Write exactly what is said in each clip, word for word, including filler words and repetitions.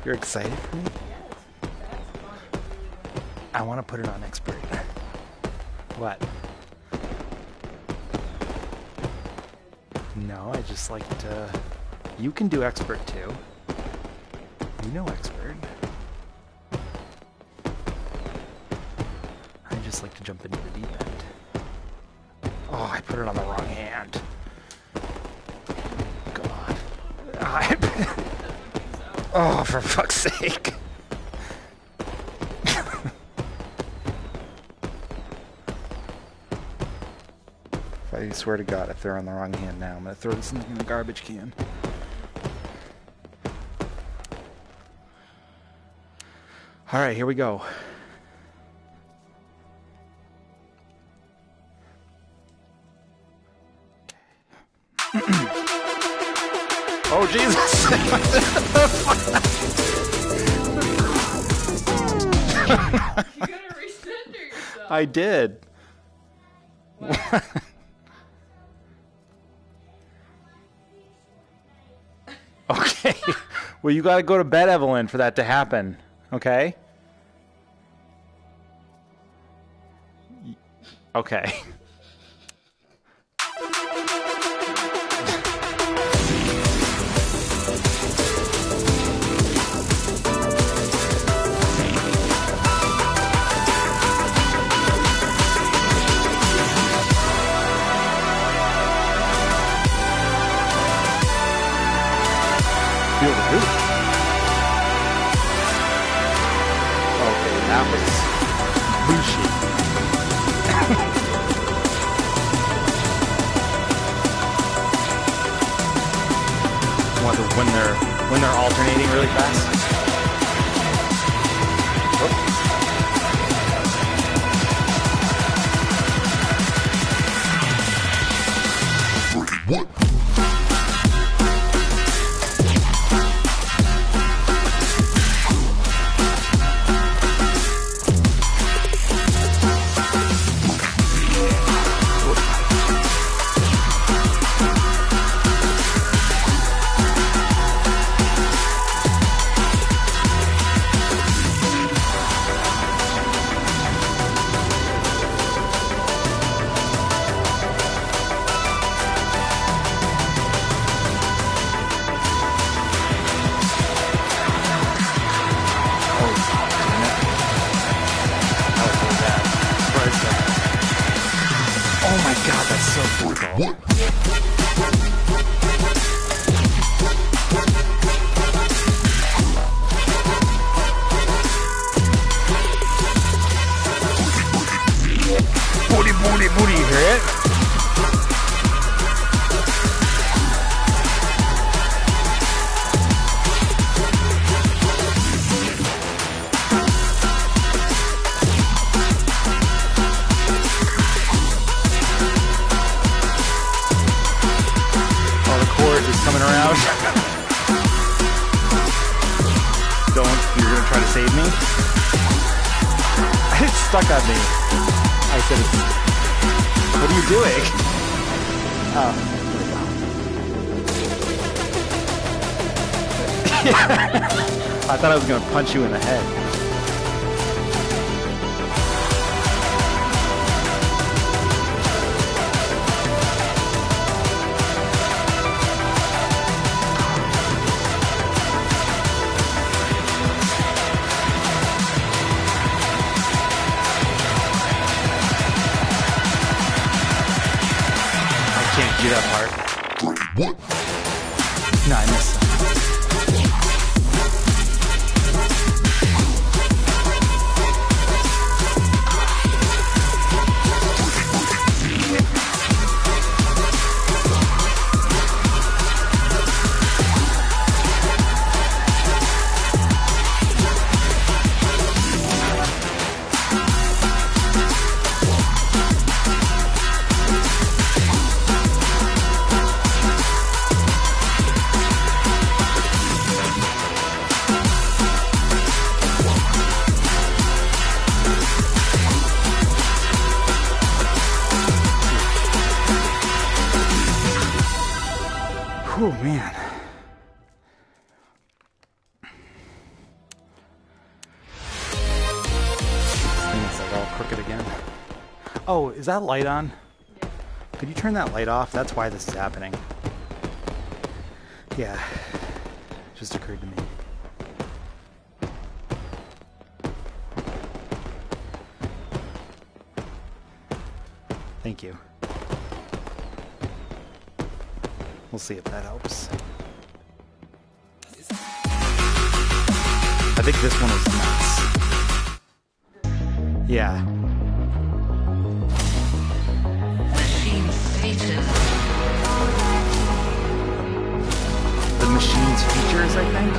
You're excited for me? I want to put it on expert. What? No, I just like to... You can do expert too. You know expert. I just like to jump into the deep end. Oh, I put it on the wrong hand. God. I... Oh, for fuck's sake. I swear to God, if they're on the wrong hand now, I'm going to throw this in the garbage can. All right, here we go. Oh, Jesus! You gotta recenter yourself. I did. Wow. Okay. Well, you got to go to bed, Evelyn, for that to happen. Okay? Okay. Feel the root. Okay, that was bullshit. Wonder when they're when they're alternating really fast. What? Oh my God, that's so brutal. What? Booty, booty, booty, you hear it? Coming around. Don't, you're gonna try to save me? It's stuck on me. I said it's, what are you doing? Oh. I thought I was gonna punch you in the head. Do that part. What? No, I missed that. crooked again. Oh, is that light on? Yeah. Could you turn that light off? That's why this is happening. Yeah. Just occurred to me. Thank you. We'll see if that helps. I think this one was nuts. Yeah. Machine features. The machine's features, I think.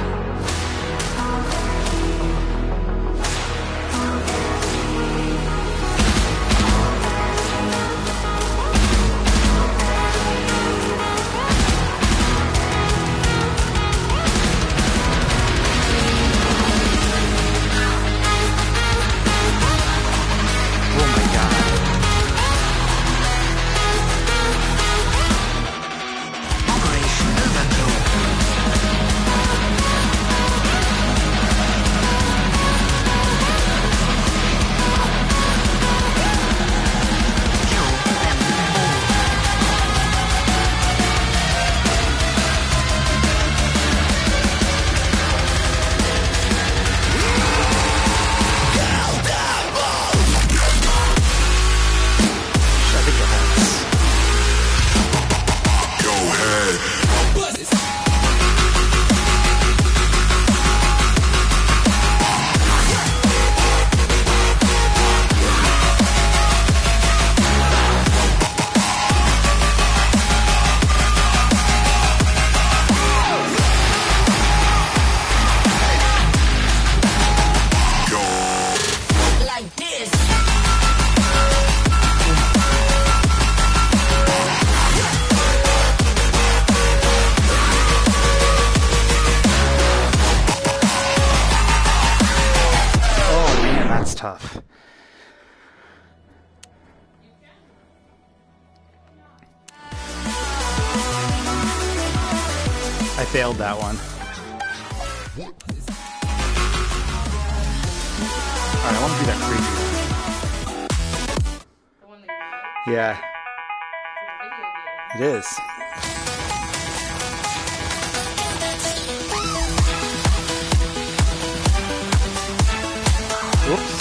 Tough. I failed that one. Alright, I want to do that crazy one. The one that you Yeah, did. It's a video game. it is. Whoops.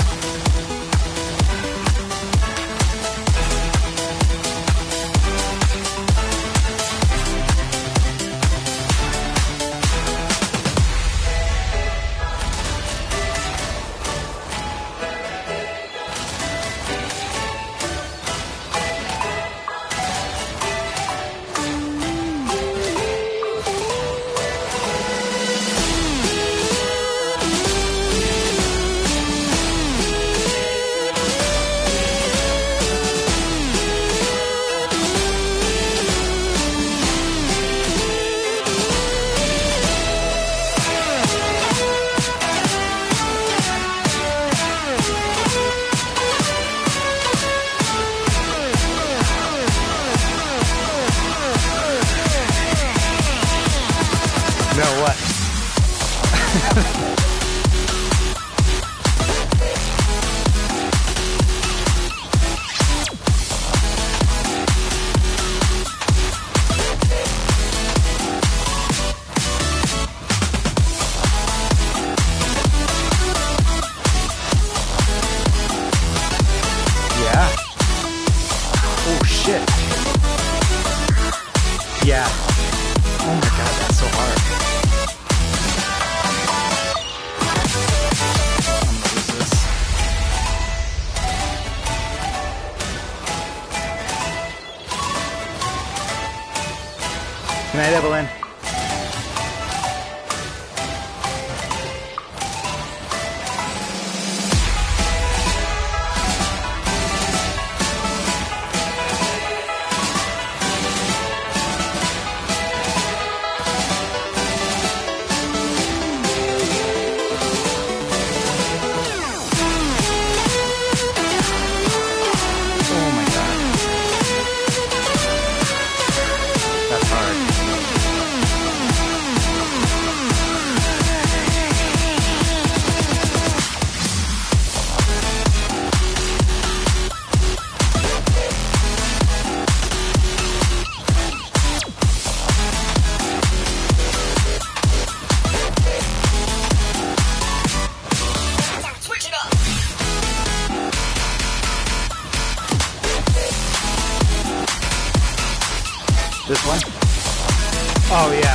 No, what? Yeah. Oh, shit. Yeah. Oh my god, that's so hard. I'm gonna lose this. Good night, Evelyn. Oh my god. That's hard. This one? Oh, yeah.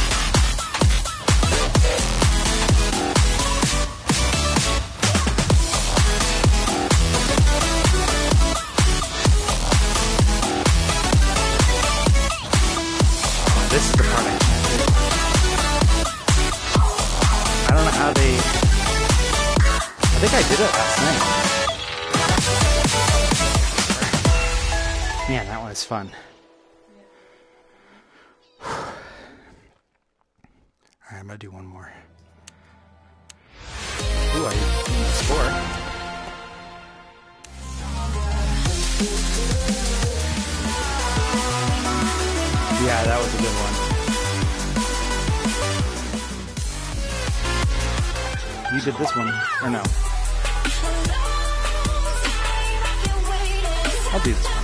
Oh, this is the part I can't do. I don't know how they... I think I did it last night. Man, that one is fun. Alright, I'm gonna do one more. Ooh, I need a score. Yeah, that was a good one. You did this one, or no? I'll do this one.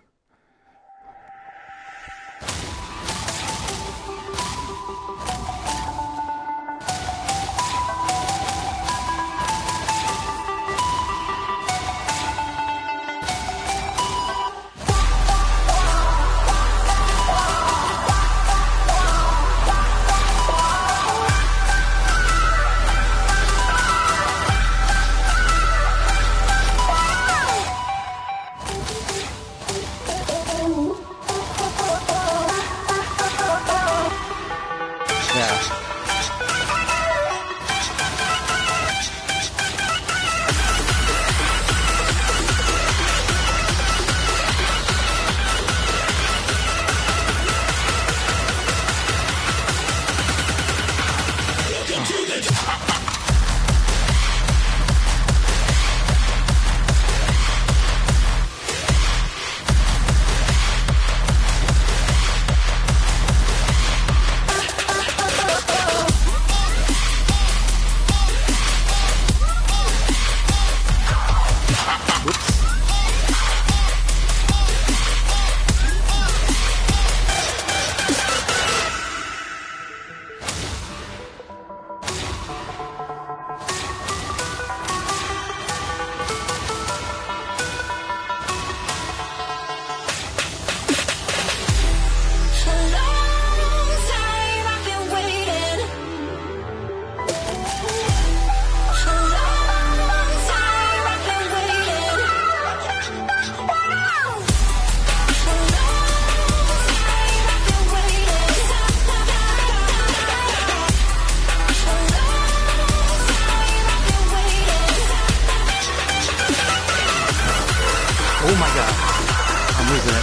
Oh my god. I'm losing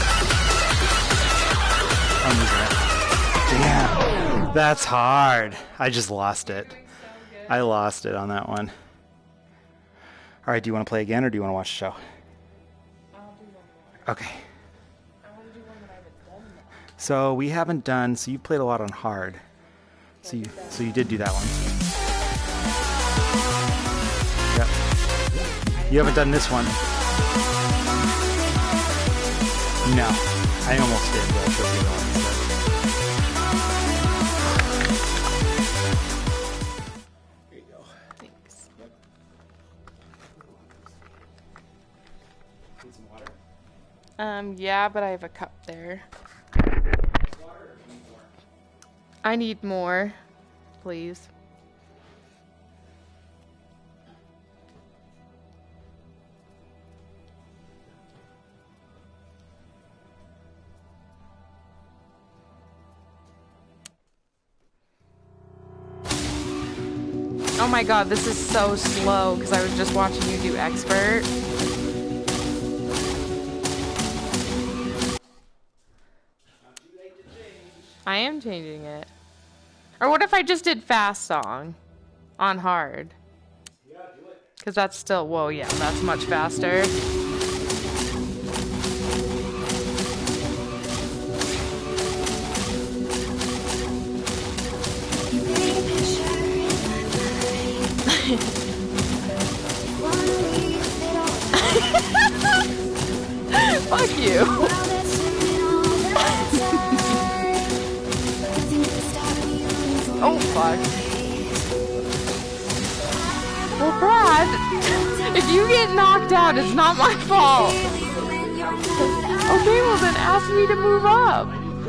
it. I'm losing it. Damn. That's hard. I just lost it. I lost it on that one. Alright, do you want to play again or do you want to watch the show? I'll do one more. Okay. I want to do one that I haven't done yet. So we haven't done, so you played a lot on hard. So you, so you did do that one. Yep. You haven't done this one. No. I almost did, but I'll show you the other one instead. Here you go. Thanks. Need some water? Um, yeah, but I have a cup there. Water or do you need more? I need more, please. Oh my god, this is so slow because I was just watching you do expert. I am changing it. Or what if I just did fast song on hard? Yeah, do it. Because that's still, whoa, yeah, that's much faster. Fuck you. Oh, fuck. Well, Brad, if you get knocked out, it's not my fault. Okay, well then ask me to move up.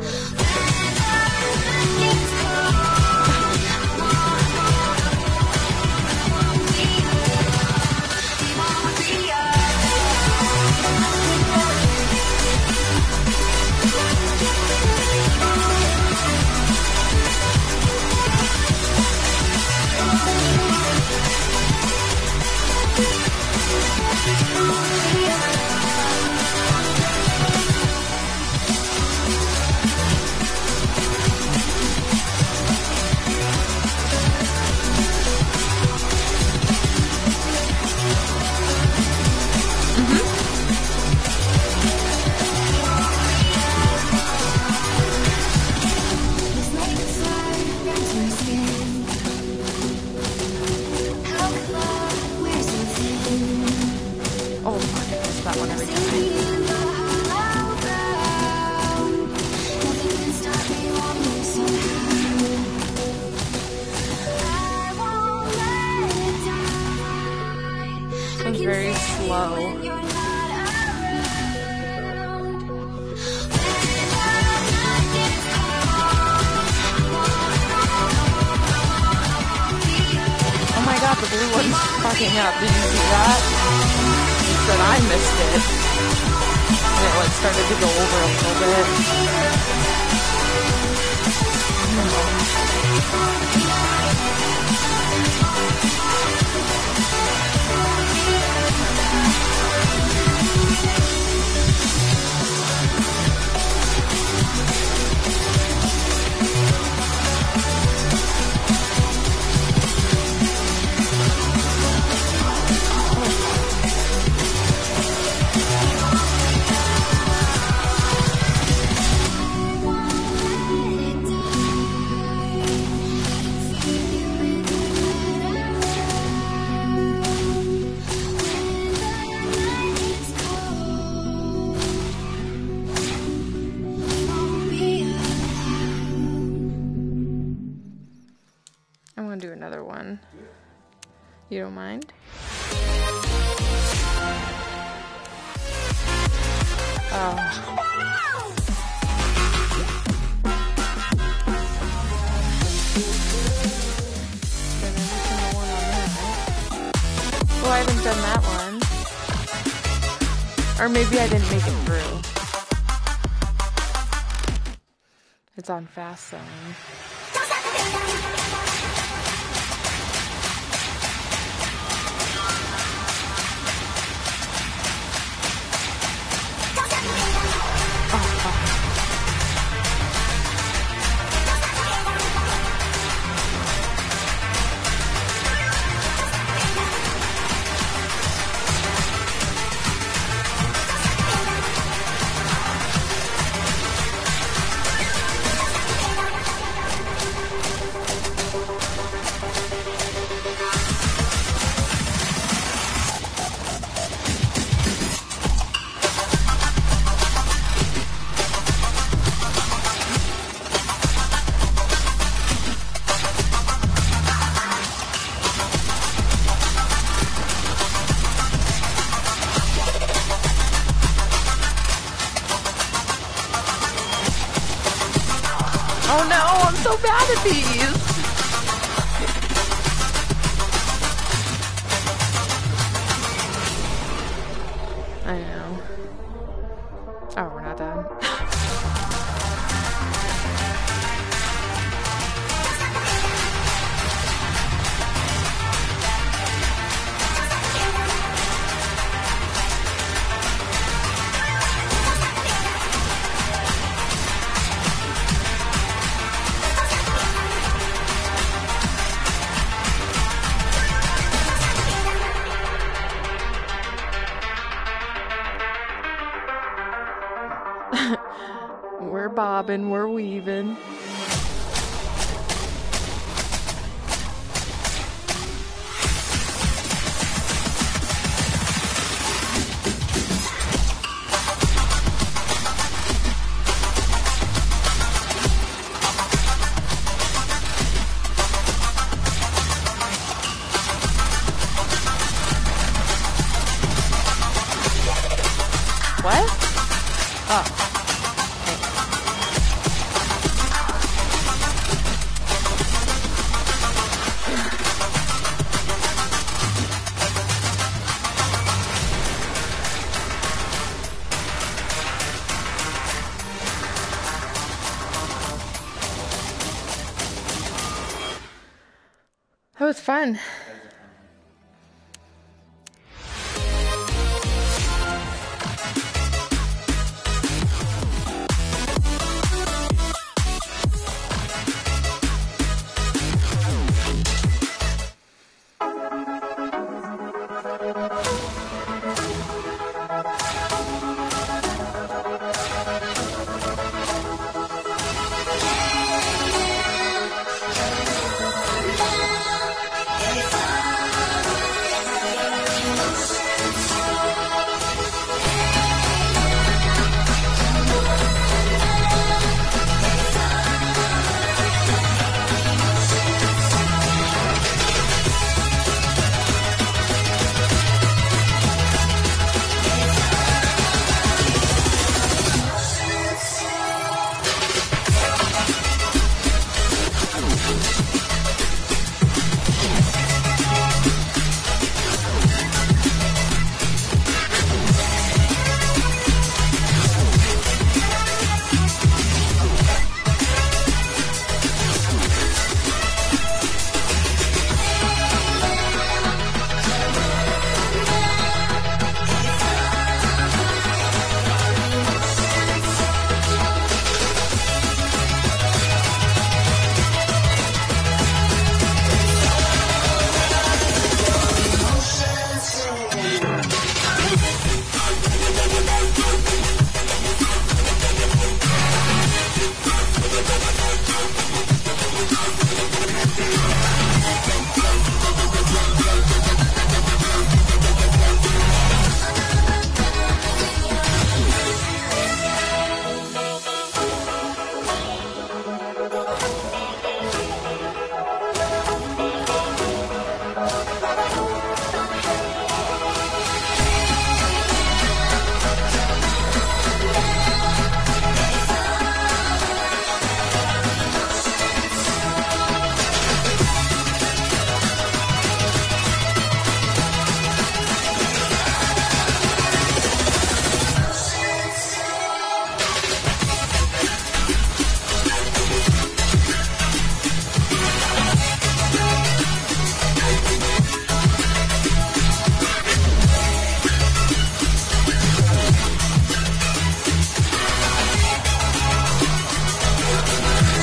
Oh, fuck, I miss that one every time. This one's very slow. Oh my god, the blue one's fucking up. Did you see that? That I missed it. And it like started to go over a little bit. I want to do another one. You don't mind? Oh. Well, I haven't done that one. Or maybe I didn't make it through. It's on fast zone. Oh no, I'm so bad at these! I know. Oh, we're not done. We're bobbing, we're weaving. What? Oh. was fun.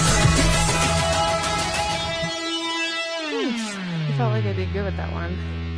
I felt like I did good with that one.